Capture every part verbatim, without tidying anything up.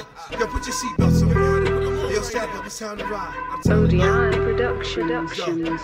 Yo, put your seatbelts on. Yo, strap up, it's time to ride. O D I Productions.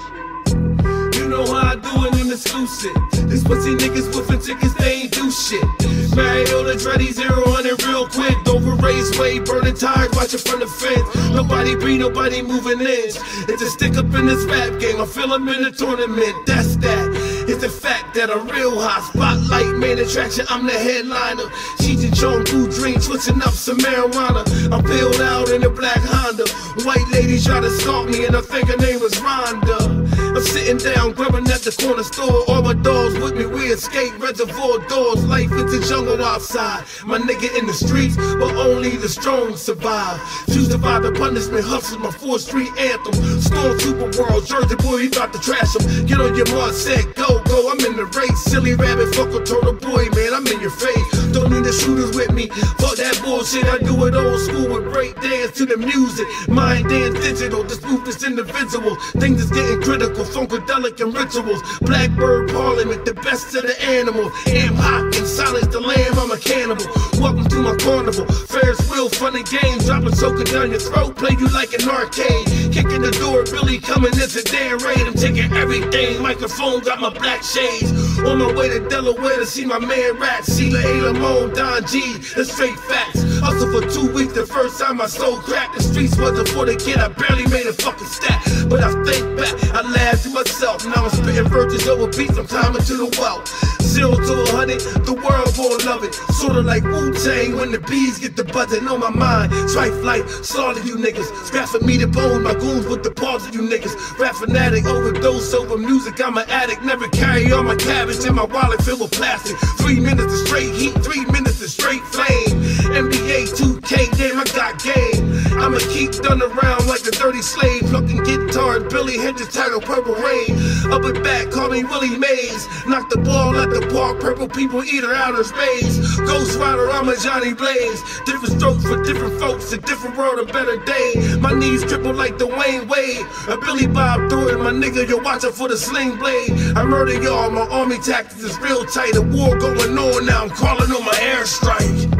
You know how I do it in exclusive. These pussy niggas woofing tickets, they ain't do shit. Mariola, Dreddy, zero hundred real quick. Dover Raceway, burning tires, watching from the fence. Nobody be, nobody moving in. It's a stick up in this rap game. I feel I'm in a tournament. That's that. It's the fact that I'm real hot. Spotlight, main attraction, I'm the headliner. Cheech and Chong, blue dream, switching up some marijuana. I'm peeled out in a black Honda. White lady try to stalk me and I think her name was Rhonda. I'm sitting down, grubbing at the corner store. All my dogs with me, we escape reservoir doors. Life is the jungle outside. My nigga in the streets, but only the strong survive. Choose to survive the punishment, hustle my fourth street anthem. Storm Super World, Jersey boy, he about to trash him. Get on your mark, set, go, go, I'm in the race. Silly rabbit, fuck a turtle boy, man, I'm in your face. Don't need the shooters with me, fuck that bullshit. I do it old school with break dance to the music. Mind dance digital, this movement is indivisible. Things is getting critical, funkadelic and rituals. Blackbird Parliament, the best of the animals. Am hot and silence the lamb, I'm a cannibal. Welcome to my carnival, Ferris wheel, funny games. Dropping choking down your throat, play you like an arcade. Kicking the door, Billy coming, it's a damn raid. I'm taking everything, microphone, got my black shades. On my way to Delaware to see my man Rat. Sheila A. Lamone, Don G, the straight facts. Hustle for two weeks, the first time I sold crack. The streets wasn't for the kid, I barely made a fucking stack. But I think back, I laughed to myself. Now I'm spitting virtues over beats, I'm climbing to the wealth. Zero to a hundred, the world gon' love it. Sorta like Wu-Tang when the bees get the buzzing on my mind. Strife life, slaughter you niggas. Scrap for me to bone, my goons with the paws of you niggas. Rap fanatic, overdose over music, I'm an addict. Never carry all my cabbage in my wallet filled with plastic. Three minutes of straight heat, three minutes of straight flame. N B A two K, damn I got game. I'ma keep done around like a dirty slave. Plucking guitars, Billy Hendrix title Purple Rain. Up and back, call me Willie Mays. Knock the ball at the park, purple people eater outer space. Ghost Rider, I'm a Johnny Blaze. Different strokes for different folks, a different world, a better day. My knees crippled like Dwayne Wade. A Billy Bob through it, my nigga, you're watching for the sling blade. I murder y'all, my army tactics is real tight. A war going on now, I'm calling on my airstrike.